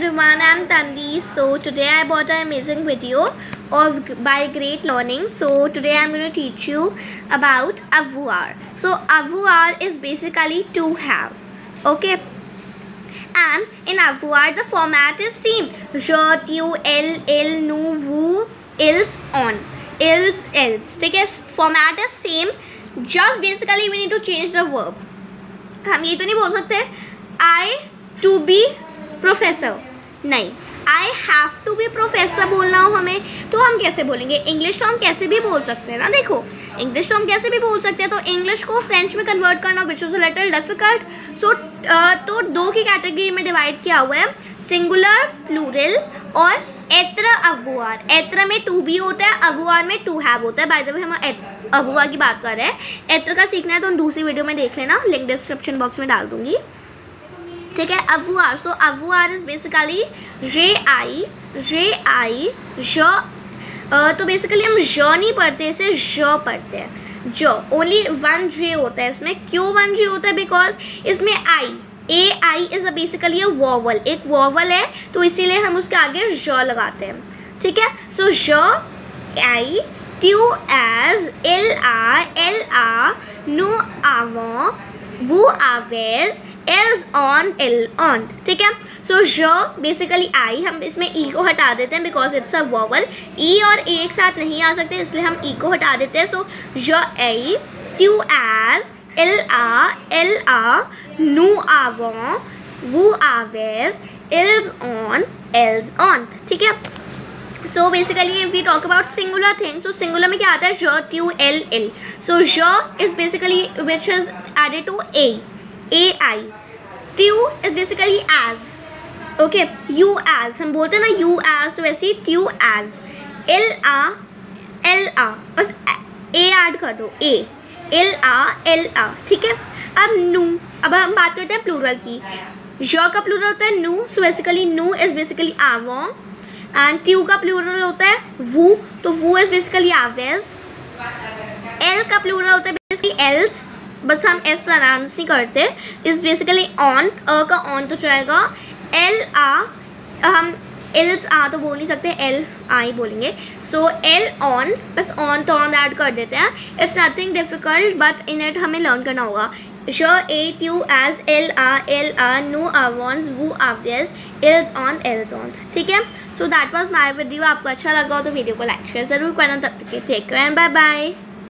everyone, I'm Tanvi. So today I bought an amazing video by Great Learning. So today I'm going to teach you about avoir. So avoir is basically to have. Okay. And in avoir the format is same. Je, tu, elle, nous, vous, ils, on. Ils, else. Okay. Format is same. Just basically we need to change the verb. हम ये तो नहीं बोल सकते I to be professor, नहीं I have to be professor बोलना हो हमें तो हम कैसे बोलेंगे. इंग्लिश तो हम कैसे भी बोल सकते हैं ना. देखो इंग्लिश तो हम कैसे भी बोल सकते हैं, तो इंग्लिश को फ्रेंच में कन्वर्ट करना which is a little difficult. So तो दो की कैटेगरी में डिवाइड किया हुआ है, सिंगुलर, प्लूरल और एत्र अवुआर. एत्र में टू बी होता है, अवुआर में टू हैव होता है. बाय द वे हम अवुआर की बात कर रहे हैं. एत्र का सीखना है तो हम दूसरी वीडियो में देख लेना, लिंक डिस्क्रिप्शन बॉक्स में डाल दूंगी. ठीक है. avoir. So avoir is basically जे आई ज. तो बेसिकली हम ज नहीं पढ़ते, इसे ज पढ़ते हैं. ज ओनली वन जे होता है इसमें. क्यों वन जे होता है? बिकॉज इसमें आई आई इज बेसिकली अ वॉवल, एक वॉवल है तो इसीलिए हम उसके आगे ज लगाते हैं. ठीक है. सो ज आई, tu as, il a, nous avons, vous avez, ils ont, ils ont. ठीक है. सो ज बेसिकली आई, हम इसमें ई को हटा देते हैं बिकॉज इट्स अ वॉवल. ई और ए एक साथ नहीं आ सकते इसलिए हम ई को हटा देते हैं. सो ज आई, tu as, il a, nous avons, vous avez, ils ont. ठीक है. So basically if we talk about singular thing, so singular में क्या आता है? ज, ट्यू, एल, इल. सो ज is basically which is added to ए आई. ट्यू इज बेसिकली एज. ओके. यू एज हम बोलते हैं ना, यू एज, तो वैसे ही ट्यू एज. एल आ बस ए ऐड कर दो, ए एल आ. ठीक है. अब नू, अब हम बात करते हैं प्लूरल की. ज का प्लूरल होता है नू, सो बेसिकली नू इज बेसिकली आवों. एंड ट्यू का प्लूरल होता है वू, तो वू इज बेसिकली आवेज. एल का प्लूरल होता है बेसिकली एल्स, बस हम एस प्रोनाउंस नहीं करते. Is basically on. अ का ऑन तो जाएगा. एल आ, हम एल्स आ तो बोल नहीं सकते, एल आ ही बोलेंगे. सो एल ऑन, बस ऑन तो ऑन ऐड कर देते हैं. It's nothing difficult but in it हमें लर्न करना होगा. ज, ए, ट्यू, एज, एल आ, नो, आवॉन्स, वू, आवेज, इल्स ऑन, एल्स ऑन. ठीक है. So that was my video. आपको अच्छा लगा हो तो वीडियो को लाइक शेयर जरूर करना. तब तक के take care and bye bye.